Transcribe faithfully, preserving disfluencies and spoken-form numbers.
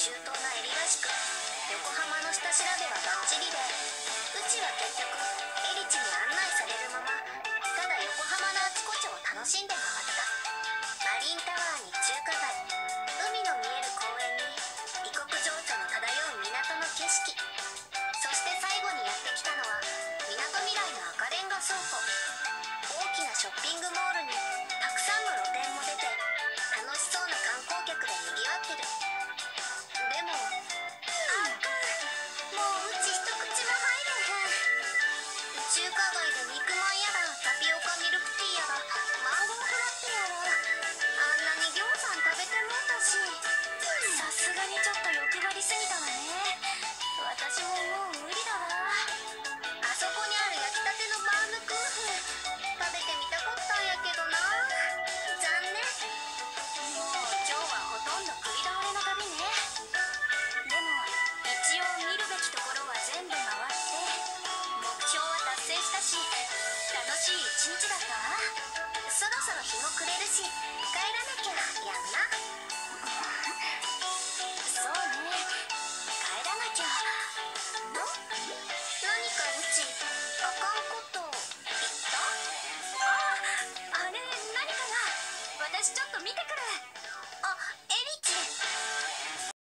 周到なエリらしく、横浜の下調べはバッチリで、うちは結局エリチに案内されるまま、ただ横浜のあちこちを楽しんで回った。マリンタワーに中華街、海の見える公園に異国情緒の漂う港の景色、そして最後にやってきたのはみなとみらいの赤レンガ倉庫。大きなショッピングモールにたくさんの露店も出て、楽しそうな観光客でにぎわってる。でもあっかん、もううち一口も入れへん。中華街で肉まんやらタピオカミルクティーやらマンゴーフラッペやら、あんなにぎょうさん食べてもうたし、さすがにちょっと欲張りすぎたわね。私ももう無理だわ。あそこにある焼きたてのバームクーヘン食べてみたかったんやけどな。残念。もう今日はほとんど食い倒れの旅ね。でも一応見るべきところは全部回って目標は達成したし、楽しい一日だったわ。そろそろ日も暮れるし帰らなきゃやんな。